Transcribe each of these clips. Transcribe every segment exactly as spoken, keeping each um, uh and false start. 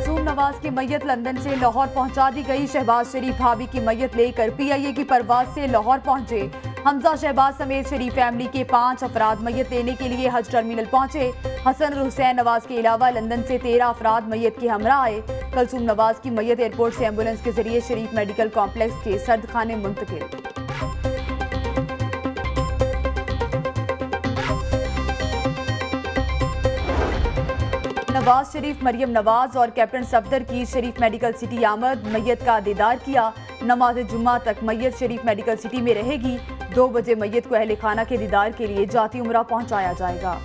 कुलसूम नवाज की मैयत लंदन से लाहौर पहुंचा दी गई। शहबाज शरीफ भाभी की मैयत लेकर पीआईए की परवाज से लाहौर पहुंचे। हमजा शहबाज समेत शरीफ फैमिली के पांच अफराद मैयत लेने के लिए हज टर्मिनल पहुंचे। हसन और हुसैन नवाज के अलावा लंदन से तेरह अफराद मैयत के हमरा आए। कुलसूम नवाज की मैयत एयरपोर्ट से एम्बुलेंस के जरिए शरीफ मेडिकल कॉम्प्लेक्स के सर्द खाने मुंतकिल। नवाज शरीफ, मरियम नवाज और कैप्टन सफदर की शरीफ मेडिकल सिटी आमद। मैयत का दीदार किया। नमाज जुम्मा तक मैयत शरीफ मेडिकल सिटी में रहेगी। दो बजे मैयत को अहले खाना के दीदार के लिए जाती उमरा पहुंचाया जाएगा।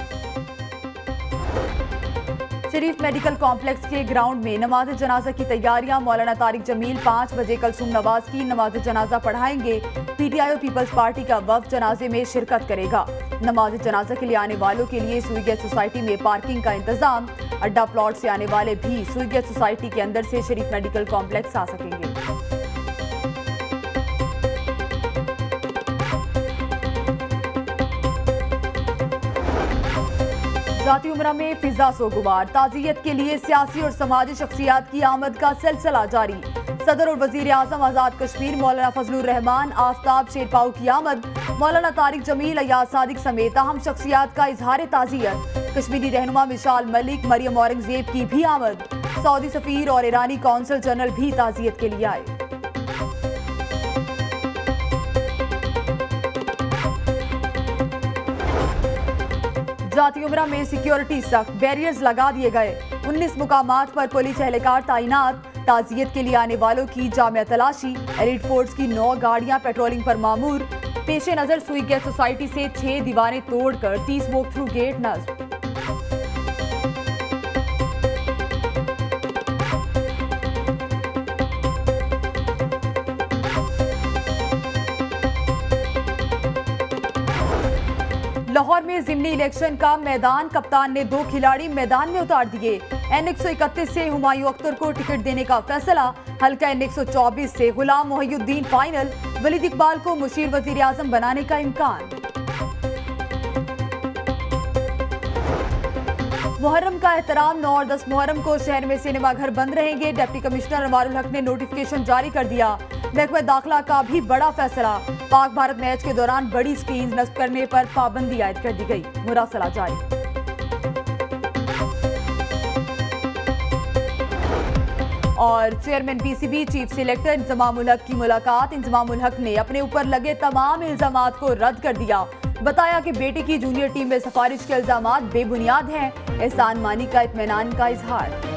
शरीफ मेडिकल कॉम्प्लेक्स के ग्राउंड में नमाज जनाजा की तैयारियां। मौलाना तारिक जमील पाँच बजे कुलसूम नवाज की नमाज जनाजा पढ़ाएंगे। पीटीआई और पीपल्स पार्टी का वफ्द जनाजे में शिरकत करेगा। नमाज जनाजा के लिए आने वालों के लिए सुईगेट सोसाइटी में पार्किंग का इंतजाम। अड्डा प्लॉट से आने वाले भी सुईगेट सोसाइटी के अंदर से शरीफ मेडिकल कॉम्प्लेक्स आ सकेंगे। जाती उमरा में फिजा सोगवार। ताजियत के लिए सियासी और समाजी शख्सियात की आमद का सिलसिला जारी। सदर और वजीर आजम आजाद कश्मीर मौलाना फजलुर रहमान, आफ्ताब शेरपाऊ की आमद। मौलाना तारिक जमील, अयाज सादिक समेत अहम शख्सियात का इजहार ताजियत। कश्मीरी रहनुमा मिशाल मलिक, मरियम औरंगजेब की भी आमद। सऊदी सफीर और ईरानी कौंसल जनरल भी ताजियत के लिए आए। जाती उमरा में सिक्योरिटी सख्त, बैरियर्स लगा दिए गए। उन्नीस मुकामात पर पुलिस एहलकार तैनात। ताजियत के लिए आने वालों की जामिया तलाशी। एलिट फोर्स की नौ गाड़ियां पेट्रोलिंग पर मामूर। पेशे नजर सुईगेट सोसाइटी से छह दीवारें तोड़कर तीस वॉक थ्रू गेट नस्ब। लाहौर में जिमनी इलेक्शन का मैदान, कप्तान ने दो खिलाड़ी मैदान में उतार दिए। एन एक सौ इकतीस से हुमायूं अख्तर को टिकट देने का फैसला। हल्का एन एक सौ चौबीस से गुलाम मोहिउद्दीन फाइनल। वलीद इकबाल को मुशीर वजीर आजम बनाने का इम्कान। मुहर्रम का एहतराम। नौ और दस मुहर्रम को शहर में सिनेमा घर बंद रहेंगे। डिप्टी कमिश्नर अनवारुल हक ने नोटिफिकेशन जारी कर दिया। महकमा दाखिला का भी बड़ा फैसला। पाक भारत मैच के दौरान बड़ी स्क्रीन नस्ब करने पर पाबंदी आयद कर दी गई। मुरासला जारी। और chairman PCB chief selector Inzamamul Haq की मुलाकात। इंजमामुल हक ने अपने ऊपर लगे तमाम इल्जामात को रद्द कर दिया। बताया कि बेटे की जूनियर टीम में सिफारिश के इल्जामात बेबुनियाद हैं। एहसान मानी का इत्मीनान का इजहार।